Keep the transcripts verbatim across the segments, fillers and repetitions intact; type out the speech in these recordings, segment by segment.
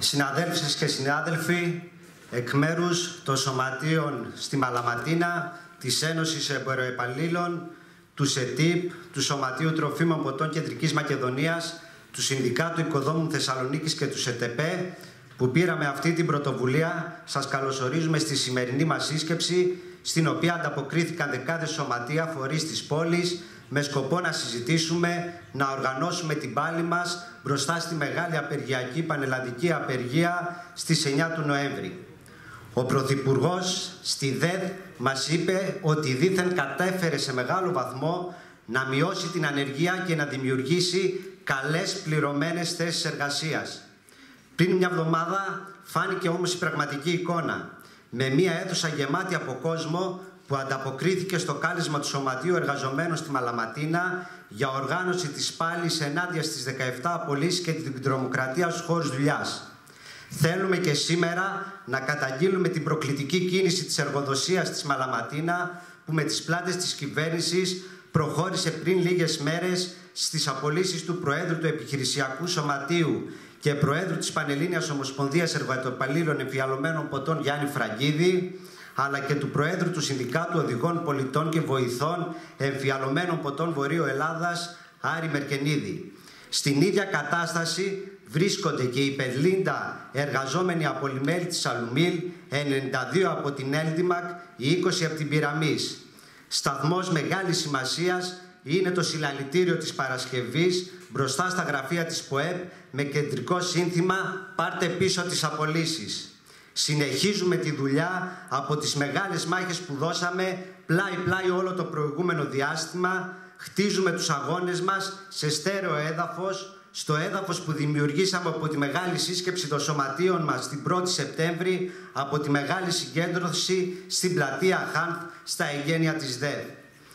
Συναδέλφες και συνάδελφοι, εκ μέρους των σωματείων στη Μαλαματίνα, της Ένωσης Εμποροεπαλλήλων, του ΣΕΤΙΠ, του Σωματείου Τροφίμων Ποτών Κεντρικής Μακεδονίας, του Συνδικάτου Οικοδόμων Θεσσαλονίκης και του ΣΕΤΕΠΕ, που πήραμε αυτή την πρωτοβουλία, σας καλωσορίζουμε στη σημερινή μας σύσκεψη, στην οποία ανταποκρίθηκαν δεκάδες σωματεία φορείς της πόλης, με σκοπό να συζητήσουμε, να οργανώσουμε την πάλη μας μπροστά στη μεγάλη απεργιακή πανελλαδική απεργία στις εννιά του Νοέμβρη. Ο Πρωθυπουργός στη ΔΕΔ μας είπε ότι δήθεν κατέφερε σε μεγάλο βαθμό να μειώσει την ανεργία και να δημιουργήσει καλές πληρωμένες θέσεις εργασίας. Πριν μια εβδομάδα φάνηκε όμως η πραγματική εικόνα, με μια αίθουσα γεμάτη από κόσμο που ανταποκρίθηκε στο κάλεσμα του Σωματείου Εργαζομένων στη Μαλαματίνα για οργάνωση της πάλης ενάντια στις δεκαεπτά απολύσεις και την τρομοκρατία στους χώρους δουλειάς. Θέλουμε και σήμερα να καταγγείλουμε την προκλητική κίνηση της εργοδοσίας της Μαλαματίνα, που με τις πλάτες της κυβέρνησης προχώρησε πριν λίγες μέρες στις απολύσεις του Προέδρου του Επιχειρησιακού Σωματείου και Προέδρου της Πανελλήνιας Ομοσπονδίας Εργατοπαλλήλων Εμφιαλωμένων Ποτών Γιάννη Φραγκίδη, αλλά και του Προέδρου του Συνδικάτου Οδηγών Πολιτών και Βοηθών Εμφιαλωμένων Ποτών Βορείου Ελλάδας Άρη Μερκενίδη. Στην ίδια κατάσταση βρίσκονται και οι πενήντα εργαζόμενοι απολυμμένοι της Αλουμίλ, ενενήντα δύο από την Έλντιμακ, οι είκοσι από την Πυραμής. Σταθμός μεγάλης σημασίας είναι το συλλαλητήριο της Παρασκευής μπροστά στα γραφεία της ΠΟΕΠ με κεντρικό σύνθημα «Πάρτε πίσω τις απολύσεις». Συνεχίζουμε τη δουλειά από τις μεγάλες μάχες που δώσαμε πλάι-πλάι όλο το προηγούμενο διάστημα. Χτίζουμε τους αγώνες μας σε στέρεο έδαφος, στο έδαφος που δημιουργήσαμε από τη μεγάλη σύσκεψη των σωματείων μας την πρώτη Σεπτέμβρη, από τη μεγάλη συγκέντρωση στην πλατεία Χάνθ στα εγγένεια της ΔΕΔ.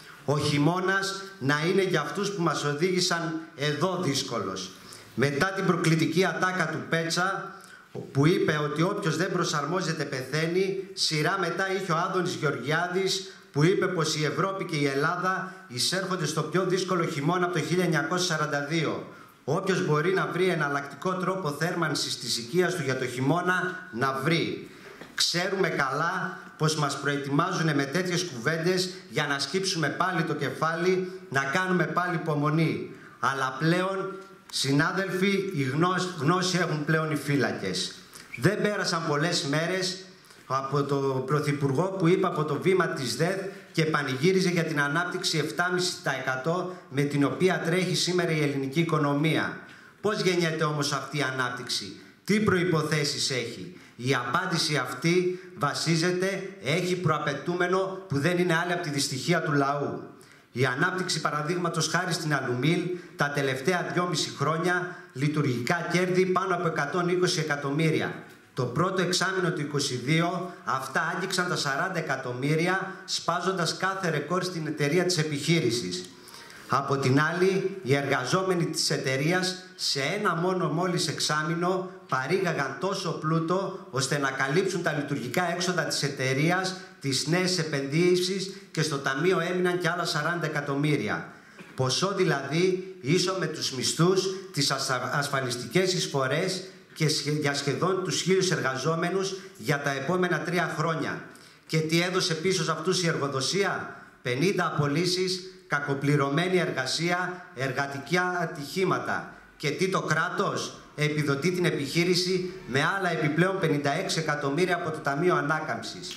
Ο χειμώνας να είναι για αυτούς που μας οδήγησαν εδώ δύσκολος. Μετά την προκλητική ατάκα του Πέτσα, που είπε ότι όποιος δεν προσαρμόζεται πεθαίνει, σειρά μετά είχε ο Άδωνης Γεωργιάδης, που είπε πως η Ευρώπη και η Ελλάδα εισέρχονται στο πιο δύσκολο χειμώνα από το χίλια εννιακόσια σαράντα δύο. Όποιος μπορεί να βρει εναλλακτικό τρόπο θέρμανσης της οικίας του για το χειμώνα, να βρει. Ξέρουμε καλά πως μας προετοιμάζουν με τέτοιες κουβέντες για να σκύψουμε πάλι το κεφάλι, να κάνουμε πάλι υπομονή. Αλλά πλέον, συνάδελφοι, η γνώση, γνώση έχουν πλέον οι φύλακες. Δεν πέρασαν πολλές μέρες από τον Πρωθυπουργό που είπε από το βήμα της ΔΕΔ και πανηγύριζε για την ανάπτυξη επτά κόμμα πέντε τοις εκατό με την οποία τρέχει σήμερα η ελληνική οικονομία. Πώς γεννιέται όμως αυτή η ανάπτυξη, τι προϋποθέσεις έχει? Η απάντηση αυτή βασίζεται, έχει προαπαιτούμενο που δεν είναι άλλη από τη δυστυχία του λαού. Η ανάπτυξη, παραδείγματος χάρη στην Αλουμίλ, τα τελευταία δυόμιση χρόνια, λειτουργικά κέρδη πάνω από εκατόν είκοσι εκατομμύρια. Το πρώτο εξάμηνο του είκοσι δύο αυτά άγγιξαν τα σαράντα εκατομμύρια, σπάζοντας κάθε ρεκόρ στην εταιρεία της επιχείρησης. Από την άλλη, οι εργαζόμενοι της εταιρείας σε ένα μόνο μόλις εξάμηνο παρήγαγαν τόσο πλούτο ώστε να καλύψουν τα λειτουργικά έξοδα της εταιρείας, τις νέες επενδύσεις και στο ταμείο έμειναν και άλλα σαράντα εκατομμύρια. Ποσό δηλαδή ίσο με τους μισθούς, τις ασφαλιστικές εισφορές και για σχεδόν τους χίλιους εργαζόμενους για τα επόμενα τρία χρόνια. Και τι έδωσε πίσω σε αυτούς η εργοδοσία? πενήντα απολύσεις, κακοπληρωμένη εργασία, εργατικά ατυχήματα. Και τι το κράτος? Επιδοτεί την επιχείρηση με άλλα επιπλέον πενήντα έξι εκατομμύρια από το Ταμείο Ανάκαμψης.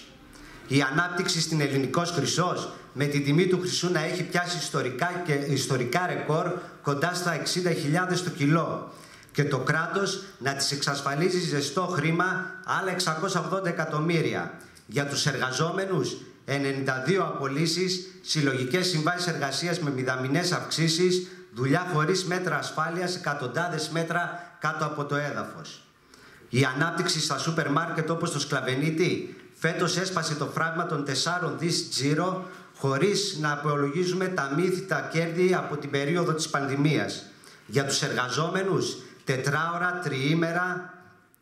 Η ανάπτυξη στην Ελληνικός Χρυσός, με την τιμή του χρυσού να έχει πιάσει ιστορικά, και, ιστορικά ρεκόρ κοντά στα εξήντα χιλιάδες το κιλό. Και το κράτος να της εξασφαλίζει ζεστό χρήμα άλλα εξακόσια ογδόντα εκατομμύρια. Για τους εργαζόμενους, ενενήντα δύο απολύσεις, συλλογικές συμβάσεις εργασίας με μηδαμινές αυξήσεις, δουλειά χωρίς μέτρα ασφάλειας, εκατοντάδες μέτρα κάτω από το έδαφος. Η ανάπτυξη στα σούπερ μάρκετ όπως το Σκλαβενίτη φέτος έσπασε το φράγμα των τεσσάρων δις τζίρο, χωρίς να απολογίζουμε τα μύθιτα κέρδη από την περίοδο της πανδημίας. Για τους εργαζόμενους, τετράωρα, τριήμερα,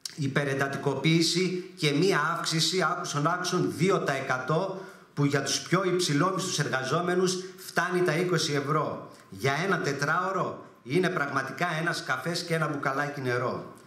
υπερεντατικοποίηση και μία αύξηση άκουσον άκουσον δύο τοις εκατό, που για τους πιο υψηλόμισθους εργαζόμενους φτάνει τα είκοσι ευρώ. Για ένα τετράωρο είναι πραγματικά ένας καφές και ένα μπουκαλάκι νερό.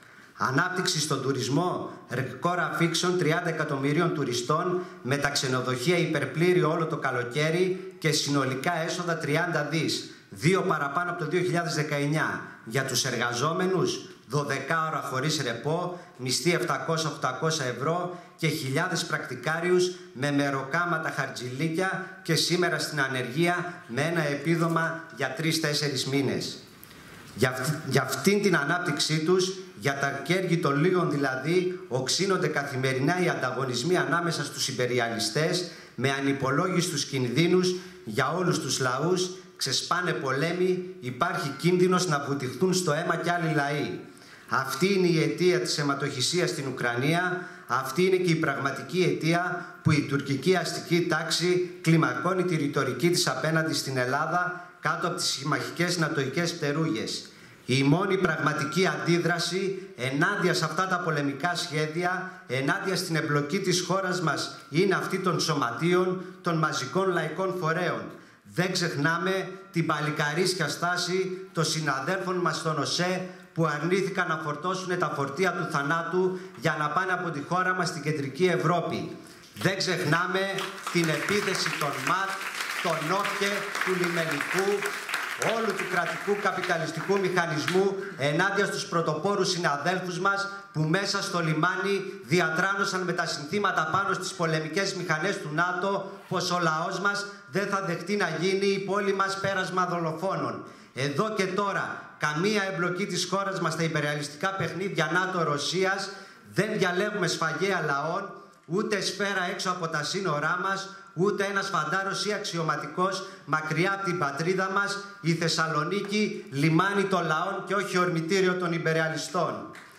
Ανάπτυξη στον τουρισμό, ρεκόρ αφήξεων τριάντα εκατομμυρίων τουριστών με τα ξενοδοχεία υπερπλήρη όλο το καλοκαίρι και συνολικά έσοδα τριάντα δις, δύο παραπάνω από το δύο χιλιάδες δεκαεννιά. Για τους εργαζόμενους, δώδεκα ώρα χωρίς ρεπό, μισθή επτακόσια με οχτακόσια ευρώ και χιλιάδες πρακτικάριους με μεροκάματα χαρτζηλίκια και σήμερα στην ανεργία με ένα επίδομα για τρεις τέσσερις μήνες. Για, αυτή, για αυτήν την ανάπτυξή τους, για τα κέρδη των λίγων δηλαδή, οξύνονται καθημερινά οι ανταγωνισμοί ανάμεσα στους υπεριαλιστές με ανυπολόγιστους κινδύνους για όλους τους λαούς, ξεσπάνε πολέμοι, υπάρχει κίνδυνος να βουτυχθούν στο αίμα κι άλλοι λαοί. Αυτή είναι η αιτία της αιματοχυσίας στην Ουκρανία, αυτή είναι και η πραγματική αιτία που η τουρκική αστική τάξη κλιμακώνει τη ρητορική της απέναντι στην Ελλάδα κάτω από τις συμμαχικές νατοικές πτερούγες. Η μόνη πραγματική αντίδραση ενάντια σε αυτά τα πολεμικά σχέδια, ενάντια στην εμπλοκή της χώρας μας, είναι αυτή των σωματείων, των μαζικών λαϊκών φορέων. Δεν ξεχνάμε την παλικαρίσια στάση των συναδέλφων μας στον ΟΣΕ που αρνήθηκαν να φορτώσουν τα φορτία του θανάτου για να πάνε από τη χώρα μας στην κεντρική Ευρώπη. Δεν ξεχνάμε την επίθεση των ΜΑΤ, των ΟΚΕ, του λιμενικού, όλου του κρατικού καπιταλιστικού μηχανισμού ενάντια στους πρωτοπόρους συναδέλφους μας που μέσα στο λιμάνι διατράνωσαν με τα συνθήματα πάνω στις πολεμικές μηχανές του ΝΑΤΟ πως ο λαός μας δεν θα δεχτεί να γίνει η πόλη μας πέρασμα δολοφόνων. Εδώ και τώρα καμία εμπλοκή της χώρας μας στα υπερεαλιστικά παιχνίδια ΝΑΤΟ-Ρωσίας, δεν διαλέγουμε σφαγέα λαών, ούτε σφαίρα έξω από τα σύνορά μας, ούτε ένας φαντάρος ή αξιωματικός μακριά από την πατρίδα μας, η Θεσσαλονίκη, λιμάνι των λαών και όχι ορμητήριο των υπερεαλιστών.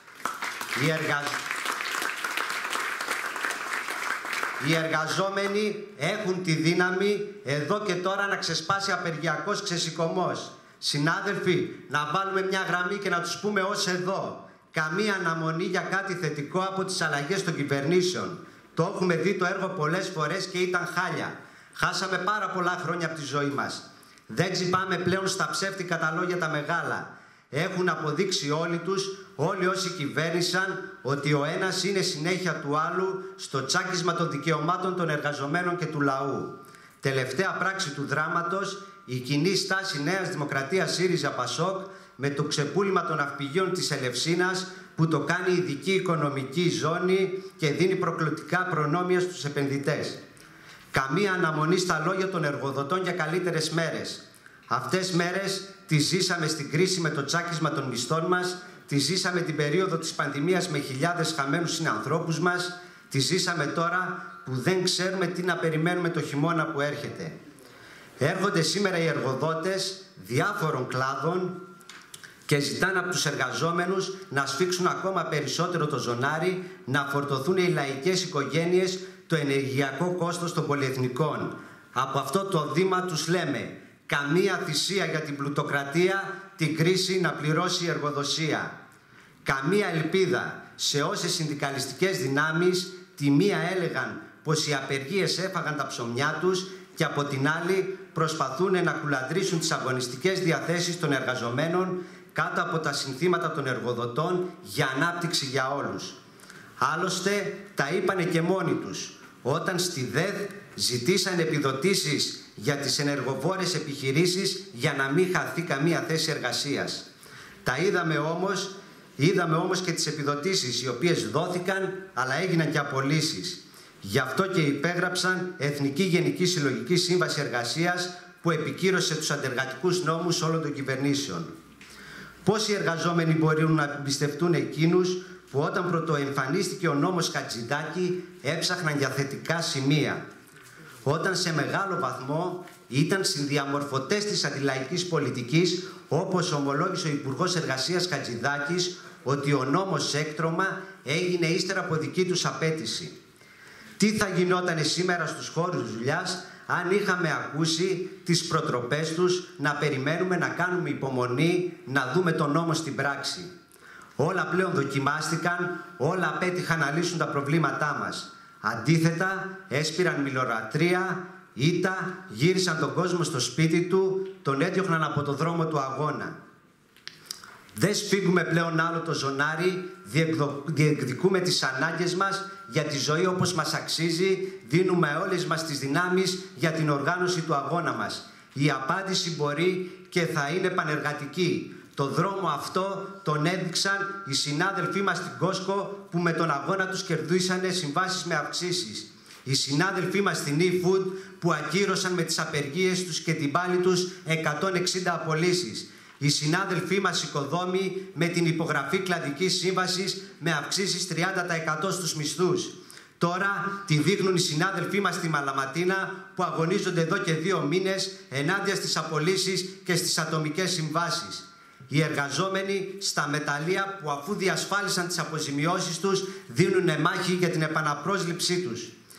Οι, εργαζ... Οι εργαζόμενοι έχουν τη δύναμη εδώ και τώρα να ξεσπάσει απεργιακός ξεσηκωμός. Συνάδελφοι, να βάλουμε μια γραμμή και να τους πούμε ως εδώ. Καμία αναμονή για κάτι θετικό από τις αλλαγές των κυβερνήσεων. Το έχουμε δει το έργο πολλές φορές και ήταν χάλια. Χάσαμε πάρα πολλά χρόνια από τη ζωή μας. Δεν ξυπάμε πλέον στα ψεύτικα τα λόγια τα μεγάλα. Έχουν αποδείξει όλοι τους, όλοι όσοι κυβέρνησαν, ότι ο ένας είναι συνέχεια του άλλου στο τσάκισμα των δικαιωμάτων των εργαζομένων και του λαού. Τελευταία πράξη του δράματος, η κοινή στάση Νέας Δημοκρατίας ΣΥΡΙΖΑ ΠΑΣΟΚ με το ξεπούλημα των ναυπηγείων της Ελευσίνας που το κάνει ειδική οικονομική ζώνη και δίνει προκλητικά προνόμια στους επενδυτές. Καμία αναμονή στα λόγια των εργοδοτών για καλύτερες μέρες. Αυτές μέρες τις ζήσαμε στην κρίση με το τσάκισμα των μισθών μας, τις ζήσαμε την περίοδο της πανδημίας με χιλιάδες χαμένους συνανθρώπους μας, τις ζήσαμε τώρα που δεν ξέρουμε τι να περιμένουμε το χειμώνα που έρχεται. Έρχονται σήμερα οι εργοδότες διάφορων κλάδων και ζητάνε από τους εργαζόμενους να σφίξουν ακόμα περισσότερο το ζωνάρι, να φορτωθούν οι λαϊκές οικογένειες το ενεργειακό κόστος των πολυεθνικών. Από αυτό το βήμα τους λέμε καμία θυσία για την πλουτοκρατία, την κρίση να πληρώσει η εργοδοσία. Καμία ελπίδα σε όσες συνδικαλιστικές δυνάμεις τη μία έλεγαν πως οι απεργίες έφαγαν τα ψωμιά τους και από την άλλη προσπαθούν να κουλαντρήσουν τις αγωνιστικές διαθέσεις των εργαζομένων κάτω από τα συνθήματα των εργοδοτών για ανάπτυξη για όλους. Άλλωστε τα είπανε και μόνοι τους όταν στη ΔΕΔ ζητήσαν επιδοτήσεις για τις ενεργοβόρες επιχειρήσεις για να μην χαθεί καμία θέση εργασίας. Τα είδαμε όμως, είδαμε όμως και τις επιδοτήσεις οι οποίες δόθηκαν αλλά έγιναν και απολύσεις. Γι' αυτό και υπέγραψαν Εθνική Γενική Συλλογική Σύμβαση Εργασίας που επικύρωσε τους αντεργατικούς νόμους όλων των κυβερνήσεων. Πόσοι εργαζόμενοι μπορούν να εμπιστευτούν εκείνους που όταν πρωτοεμφανίστηκε ο νόμος Χατζηδάκη έψαχναν για θετικά σημεία. Όταν σε μεγάλο βαθμό ήταν συνδιαμορφωτές της αντιλαϊκής πολιτικής, όπως ομολόγησε ο Υπουργός Εργασίας Χατζηδάκης, ότι ο νόμος έκτρωμα έγινε ύστερα από δική τους απέτηση. Τι θα γινόταν σήμερα στους χώρους δουλειάς αν είχαμε ακούσει τις προτροπές τους να περιμένουμε να κάνουμε υπομονή, να δούμε τον νόμο στην πράξη. Όλα πλέον δοκιμάστηκαν, όλα απέτυχαν να λύσουν τα προβλήματά μας. Αντίθετα, έσπηραν μιλορατρία, ήττα, γύρισαν τον κόσμο στο σπίτι του, τον έδιωχναν από το δρόμο του αγώνα. Δεν σφίγγουμε πλέον άλλο το ζωνάρι, διεκδικούμε τις ανάγκες μας για τη ζωή όπως μας αξίζει, δίνουμε όλες μας τις δυνάμεις για την οργάνωση του αγώνα μας. Η απάντηση μπορεί και θα είναι πανεργατική. Το δρόμο αυτό τον έδειξαν οι συνάδελφοί μας στην Κόσκο που με τον αγώνα τους κερδίσανε συμβάσεις με αυξήσεις. Οι συνάδελφοί μας στην eFood που ακύρωσαν με τις απεργίες τους και την πάλη τους εκατόν εξήντα απολύσεις. Οι συνάδελφοί μας οικοδόμοι με την υπογραφή κλαδικής σύμβασης με αυξήσεις τριάντα τοις εκατό στους μισθούς. Τώρα τη δείχνουν οι συνάδελφοί μας στη Μαλαματίνα που αγωνίζονται εδώ και δύο μήνες ενάντια στις απολύσεις και στις ατομικές συμβάσεις. Οι εργαζόμενοι στα μεταλλεία που αφού διασφάλισαν τις αποζημιώσεις τους δίνουν μάχη για την επαναπρόσληψή τους.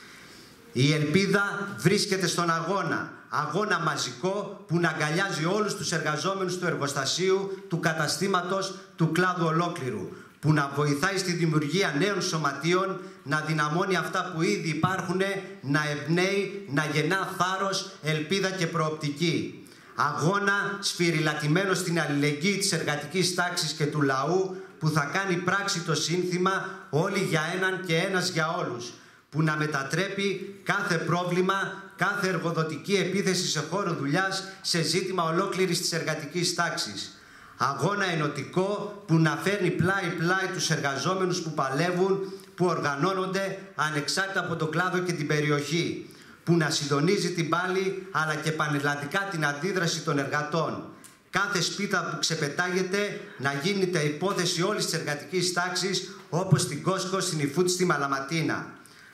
Η ελπίδα βρίσκεται στον αγώνα. Αγώνα μαζικό που να αγκαλιάζει όλους τους εργαζόμενους του εργοστασίου, του καταστήματος, του κλάδου ολόκληρου. Που να βοηθάει στη δημιουργία νέων σωματείων, να δυναμώνει αυτά που ήδη υπάρχουν, να εμπνέει, να γεννά θάρρος, ελπίδα και προοπτική. Αγώνα σφυριλατημένο στην αλληλεγγύη της εργατικής τάξης και του λαού που θα κάνει πράξη το σύνθημα «Όλοι για έναν και ένας για όλους», που να μετατρέπει κάθε πρόβλημα, κάθε εργοδοτική επίθεση σε χώρο δουλειάς σε ζήτημα ολόκληρης της εργατικής τάξης. Αγώνα ενωτικό που να φέρνει πλάι-πλάι τους εργαζόμενους που παλεύουν, που οργανώνονται ανεξάρτητα από τον κλάδο και την περιοχή, που να συντονίζει την πάλη αλλά και πανελλαδικά την αντίδραση των εργατών. Κάθε σπίτα που ξεπετάγεται να γίνεται υπόθεση όλης της εργατικής τάξης όπως στην Κόσκο, στην eFood, στη Μαλαματίνα.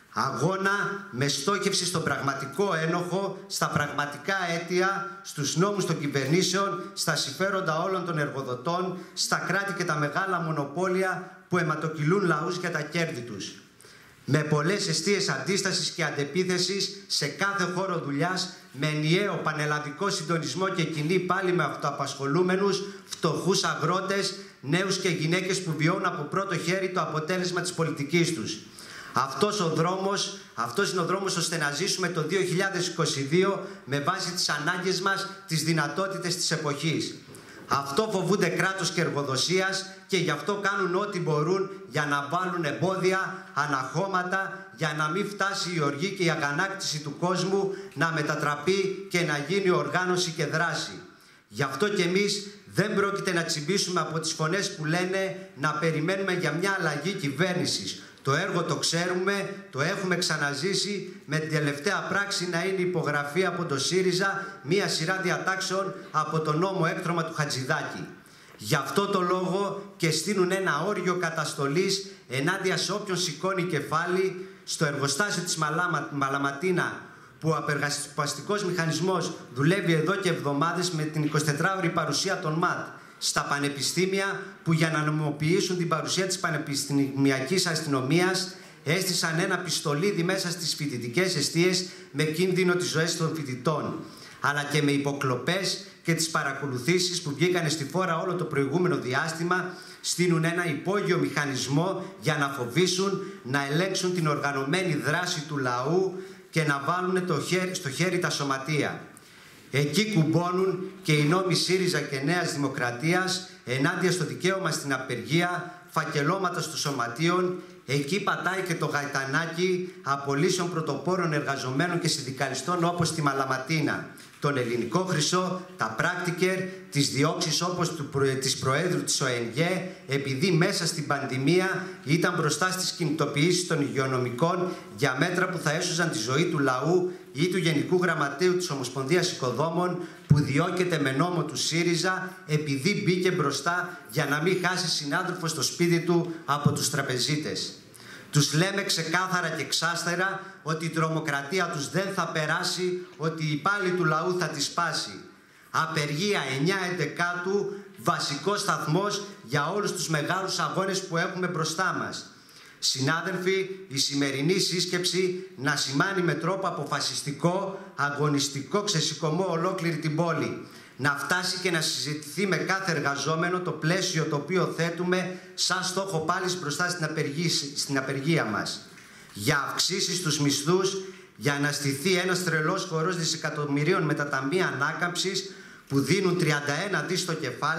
Αγώνα με στόχευση στον πραγματικό ένοχο, στα πραγματικά αίτια, στους νόμους των κυβερνήσεων, στα συμφέροντα όλων των εργοδοτών, στα κράτη και τα μεγάλα μονοπόλια που αιματοκυλούν λαούς για τα κέρδη τους. Με πολλές αιστείες αντίστασης και αντεπίθεσης σε κάθε χώρο δουλειάς, με ενιαίο πανελλαδικό συντονισμό και κοινή πάλι με αυτοαπασχολούμενους, φτωχούς αγρότες, νέους και γυναίκες που βιώνουν από πρώτο χέρι το αποτέλεσμα της πολιτικής τους. Αυτός ο δρόμος, αυτός είναι ο δρόμος ώστε να ζήσουμε το δύο χιλιάδες είκοσι δύο με βάση τις ανάγκες μας, τις δυνατότητες της εποχής. Αυτό φοβούνται κράτος και εργοδοσίας και γι' αυτό κάνουν ό,τι μπορούν για να βάλουν εμπόδια, αναχώματα, για να μην φτάσει η οργή και η αγανάκτηση του κόσμου να μετατραπεί και να γίνει οργάνωση και δράση. Γι' αυτό και εμείς δεν πρόκειται να τσιμπήσουμε από τις φωνές που λένε να περιμένουμε για μια αλλαγή κυβέρνησης. Το έργο το ξέρουμε, το έχουμε ξαναζήσει, με την τελευταία πράξη να είναι υπογραφή από το ΣΥΡΙΖΑ μία σειρά διατάξεων από το νόμο έκτρωμα του Χατζηδάκη. Γι' αυτό το λόγο και στείλουν ένα όργιο καταστολής ενάντια σε όποιον σηκώνει κεφάλι στο εργοστάσιο της Μαλάμα, Μαλαματίνα, που ο απεργασπαστικός μηχανισμός δουλεύει εδώ και εβδομάδες με την εικοσιτετράωρη παρουσία των ΜΑΤ. Στα πανεπιστήμια που για να νομιμοποιήσουν την παρουσία της πανεπιστημιακής αστυνομίας έστησαν ένα πιστολίδι μέσα στις φοιτητικές εστίες με κίνδυνο τις ζωές των φοιτητών, αλλά και με υποκλοπές και τις παρακολουθήσεις που βγήκανε στη φόρα όλο το προηγούμενο διάστημα, στείλουν ένα υπόγειο μηχανισμό για να φοβήσουν, να ελέγξουν την οργανωμένη δράση του λαού και να βάλουν το χέρι, στο χέρι τα σωματεία. Εκεί κουμπώνουν και οι νόμοι ΣΥΡΙΖΑ και Νέας Δημοκρατίας ενάντια στο δικαίωμα στην απεργία, φακελώματα των σωματείων. Εκεί πατάει και το γαϊτανάκι απολύσεων πρωτοπόρων εργαζομένων και συνδικαλιστών όπως στη Μαλαματίνα, τον Ελληνικό Χρυσό, τα πράκτικερ, τις διώξεις όπως του, της Προέδρου της ΟΕΝΓΕ, επειδή μέσα στην πανδημία ήταν μπροστά στις κινητοποιήσεις των υγειονομικών για μέτρα που θα έσωζαν τη ζωή του λαού, ή του Γενικού Γραμματείου της Ομοσπονδίας Οικοδόμων που διώκεται με νόμο του ΣΥΡΙΖΑ επειδή μπήκε μπροστά για να μην χάσει συνάδελφο στο σπίτι του από τους τραπεζίτες. Τους λέμε ξεκάθαρα και εξάστερα ότι η τρομοκρατία τους δεν θα περάσει, ότι η πάλη του λαού θα τη σπάσει. Απεργία εννιά έντεκάτου, βασικός σταθμός για όλους τους μεγάλους αγώνες που έχουμε μπροστά μας. Συνάδελφοι, η σημερινή σύσκεψη να σημάνει με τρόπο αποφασιστικό, αγωνιστικό ξεσηκωμό ολόκληρη την πόλη. Να φτάσει και να συζητηθεί με κάθε εργαζόμενο το πλαίσιο το οποίο θέτουμε σαν στόχο πάλι μπροστά στην απεργία, στην απεργία μας. Για αυξήσεις στους μισθούς, για να στηθεί ένας τρελός χορός δισεκατομμυρίων με τα ταμεία ανάκαμψης που δίνουν τριάντα ένα δις στο κεφάλαιο,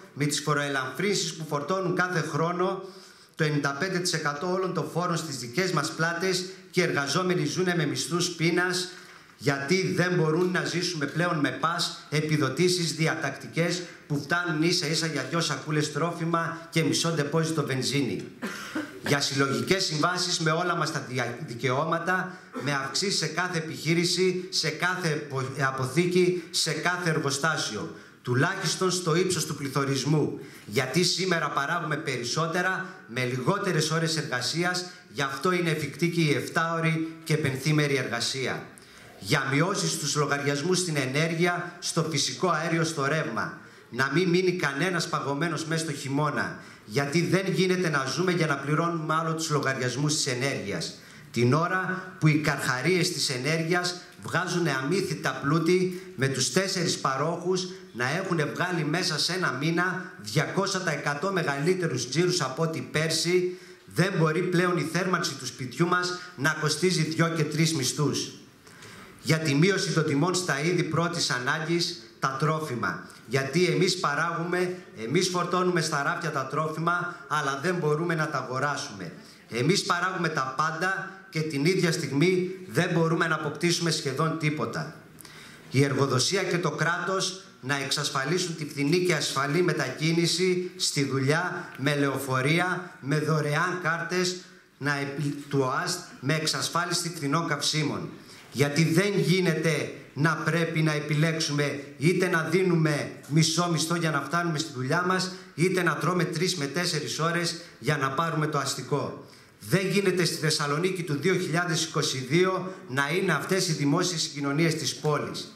με τις φοροελαφρύνσεις που φορτώνουν κάθε χρόνο το ενενήντα πέντε τοις εκατό όλων των φόρων στις δικές μας πλάτες και οι εργαζόμενοι ζουν με μισθούς πείνας, γιατί δεν μπορούν να ζήσουμε πλέον με πας επιδοτήσεις διατακτικές που φτάνουν ίσα ίσα για δυο σακούλες τρόφιμα και μισό ντεπόζιτο βενζίνη. Για συλλογικές συμβάσεις με όλα μας τα δικαιώματα, με αυξήσεις σε κάθε επιχείρηση, σε κάθε αποθήκη, σε κάθε εργοστάσιο. Τουλάχιστον στο ύψος του πληθωρισμού. Γιατί σήμερα παράγουμε περισσότερα με λιγότερες ώρες εργασίας, γι' αυτό είναι εφικτή και η εφτάωρη και πενθήμερη εργασία. Για μειώσεις στους λογαριασμούς στην ενέργεια, στο φυσικό αέριο, στο ρεύμα. Να μην μείνει κανένας παγωμένος μέσα στο χειμώνα. Γιατί δεν γίνεται να ζούμε για να πληρώνουμε άλλο τους λογαριασμούς της ενέργειας. Την ώρα που οι καρχαρίες της ενέργειας βγάζουν αμύθιτα πλούτη με τους τέσσερις παρόχους να έχουν βγάλει μέσα σε ένα μήνα διακόσια τοις εκατό μεγαλύτερους τζίρους από ό,τι πέρσι, δεν μπορεί πλέον η θέρμανση του σπιτιού μας να κοστίζει δυο και τρεις μισθούς. Για τη μείωση των τιμών στα είδη πρώτης ανάγκης, τα τρόφιμα. Γιατί εμείς παράγουμε, εμείς φορτώνουμε στα ράφια τα τρόφιμα, αλλά δεν μπορούμε να τα αγοράσουμε. Εμείς παράγουμε τα πάντα και την ίδια στιγμή δεν μπορούμε να αποκτήσουμε σχεδόν τίποτα. Η εργοδοσία και το κράτος να εξασφαλίσουν τη φθηνή και ασφαλή μετακίνηση στη δουλειά, με λεωφορεία, με δωρεάν κάρτες να, του ΟΑΣΤ, με εξασφάλιση φθηνών καυσίμων. Γιατί δεν γίνεται να πρέπει να επιλέξουμε είτε να δίνουμε μισό μισθό για να φτάνουμε στη δουλειά μας, είτε να τρώμε τρεις με τέσσερις ώρες για να πάρουμε το αστικό. Δεν γίνεται στη Θεσσαλονίκη του δύο χιλιάδες είκοσι δύο να είναι αυτές οι δημόσιες συγκοινωνίες της πόλης.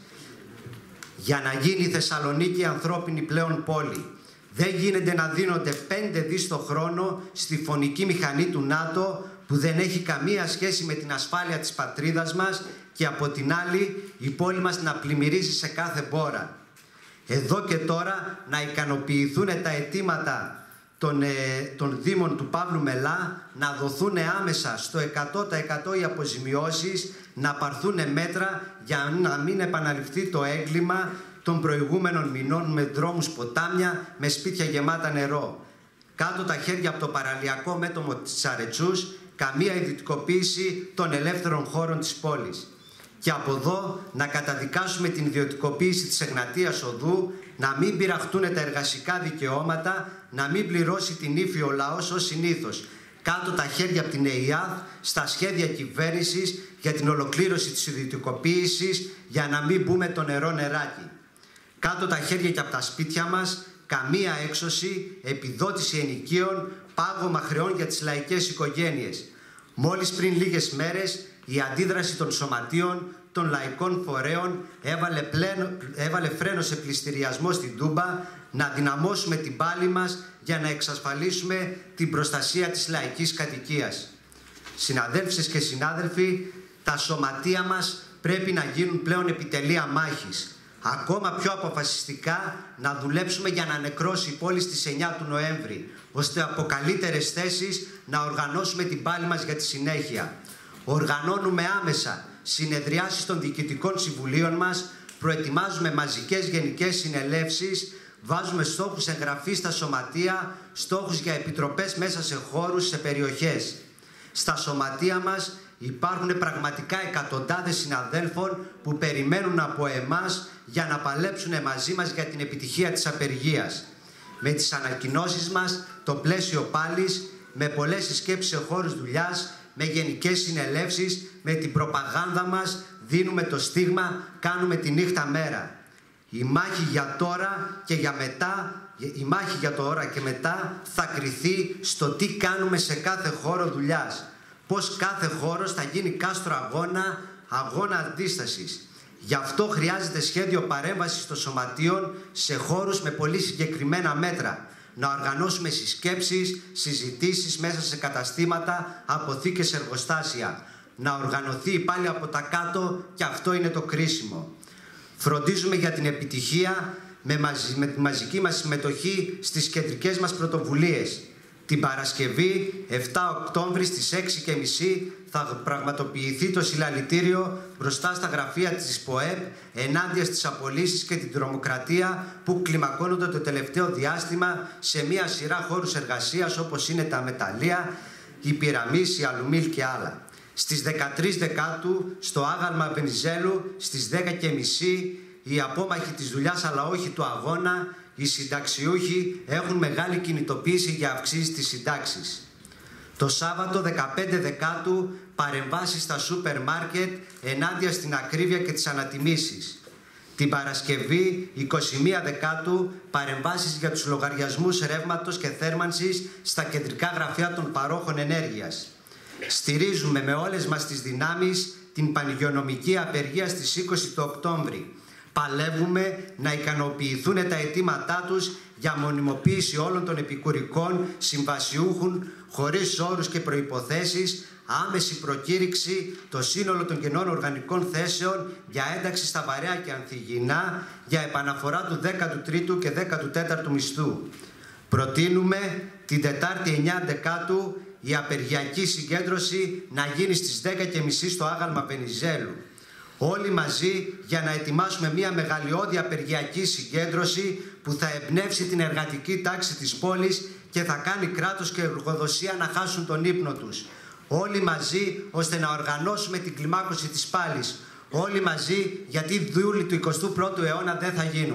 Για να γίνει η Θεσσαλονίκη ανθρώπινη πλέον πόλη. Δεν γίνεται να δίνονται πέντε δις το χρόνο στη φωνική μηχανή του ΝΑΤΟ που δεν έχει καμία σχέση με την ασφάλεια της πατρίδας μας και από την άλλη η πόλη μας να πλημμυρίζει σε κάθε μπόρα. Εδώ και τώρα να ικανοποιηθούν τα αιτήματα των, ε, των Δήμων του Παύλου Μελά, να δοθούν άμεσα στο εκατό τοις εκατό οι αποζημιώσεις, να πάρθουν μέτρα για να μην επαναληφθεί το έγκλημα των προηγούμενων μηνών με δρόμους ποτάμια, με σπίτια γεμάτα νερό. Κάτω τα χέρια από το παραλιακό μέτωπο της Αρετσούς, καμία ιδιωτικοποίηση των ελεύθερων χώρων της πόλης. Και από εδώ να καταδικάσουμε την ιδιωτικοποίηση της Εγνατίας Οδού, να μην πειραχτούν τα εργασικά δικαιώματα, να μην πληρώσει την ύφη ο λαός ως συνήθως. Κάτω τα χέρια από την ΕΙΑΔ στα σχέδια κυβέρνησης για την ολοκλήρωση της ιδιωτικοποίησης, για να μην μπούμε το νερό νεράκι. Κάτω τα χέρια και από τα σπίτια μας, καμία έξωση, επιδότηση ενοικίων, πάγωμα χρεών για τις λαϊκές οικογένειες. Μόλις πριν λίγες μέρες η αντίδραση των σωματείων, των λαϊκών φορέων έβαλε, πλένο, έβαλε φρένο σε πληστηριασμό στην Τούμπα, να δυναμώσουμε την πάλη μας για να εξασφαλίσουμε την προστασία της λαϊκής κατοικίας. Συναδέλφισες και συνάδελφοι, τα σωματεία μας πρέπει να γίνουν πλέον επιτελεία μάχης. Ακόμα πιο αποφασιστικά να δουλέψουμε για να νεκρώσει η πόλη στις εννιά του Νοέμβρη, ώστε από καλύτερες θέσεις να οργανώσουμε την πάλη μας για τη συνέχεια. Οργανώνουμε άμεσα συνεδριάσεις των διοικητικών συμβουλίων μας, προετοιμάζουμε μαζικές γενικές συνελεύσεις, βάζουμε στόχους εγγραφής στα σωματεία, στόχους για επιτροπές μέσα σε χώρους, σε περιοχές. Στα σωματεία μας υπάρχουν πραγματικά εκατοντάδες συναδέλφων που περιμένουν από εμάς για να παλέψουν μαζί μας για την επιτυχία της απεργίας. Με τις ανακοινώσεις μας, το πλαίσιο πάλης, με πολλές συσκέψεις σε χώρους δουλειάς, με γενικές συνελεύσεις, με την προπαγάνδα μας, δίνουμε το στίγμα, κάνουμε τη νύχτα μέρα. Η μάχη για τώρα και για μετά, η μάχη για το ώρα και μετά θα κριθεί στο τι κάνουμε σε κάθε χώρο δουλειάς. Πώς κάθε χώρος θα γίνει κάστρο αγώνα, αγώνα αντίστασης. Γι' αυτό χρειάζεται σχέδιο παρέμβασης των σωματείων σε χώρους με πολύ συγκεκριμένα μέτρα. Να οργανώσουμε συσκέψεις, συζητήσεις μέσα σε καταστήματα, αποθήκες, εργοστάσια. Να οργανωθεί πάλι από τα κάτω και αυτό είναι το κρίσιμο. Φροντίζουμε για την επιτυχία με, μαζι, με τη μαζική μας συμμετοχή στις κεντρικές μας πρωτοβουλίες. Την Παρασκευή, επτά Οκτώβρη στις έξι και μισή θα πραγματοποιηθεί το συλλαλητήριο μπροστά στα γραφεία της ΠΟΕΠ ενάντια στις απολύσεις και την τρομοκρατία που κλιμακώνονται το τελευταίο διάστημα σε μία σειρά χώρους εργασίας όπως είναι τα μεταλλεία, η Πυραμής, η Αλουμίλ και άλλα. Στις δεκατρείς Δεκάτου στο άγαλμα Βενιζέλου στις δέκα και μισή οι απόμαχοι της δουλειάς αλλά όχι του αγώνα, οι συνταξιούχοι έχουν μεγάλη κινητοποίηση για αυξήσεις της συντάξης. Το Σάββατο δεκαπέντε Δεκάτου παρεμβάσεις στα σούπερ μάρκετ ενάντια στην ακρίβεια και τις ανατιμήσεις. Την Παρασκευή είκοσι μία Δεκάτου παρεμβάσεις για τους λογαριασμούς ρεύματος και θέρμανσης στα κεντρικά γραφεία των παρόχων ενέργειας. Στηρίζουμε με όλες μας τις δυνάμεις την πανηγειονομική απεργία στις είκοσι του Οκτώβρη. Παλεύουμε να ικανοποιηθούν τα αιτήματά τους για μονιμοποίηση όλων των επικουρικών συμβασιούχων χωρίς όρους και προϋποθέσεις, άμεση προκήρυξη το σύνολο των κενών οργανικών θέσεων για ένταξη στα βαρέα και ανθυγιεινά για επαναφορά του δέκατου τρίτου και δέκατου τέταρτου μισθού. Προτείνουμε την Τετάρτη εννέα Δεκάτου η απεργιακή συγκέντρωση να γίνει στις δέκα και μισή στο άγαλμα Βενιζέλου. Όλοι μαζί για να ετοιμάσουμε μια μεγαλειώδη απεργιακή συγκέντρωση που θα εμπνεύσει την εργατική τάξη της πόλης και θα κάνει κράτος και εργοδοσία να χάσουν τον ύπνο τους. Όλοι μαζί ώστε να οργανώσουμε την κλιμάκωση της πάλης. Όλοι μαζί γιατί δούλοι του εικοστού πρώτου αιώνα δεν θα γίνουν.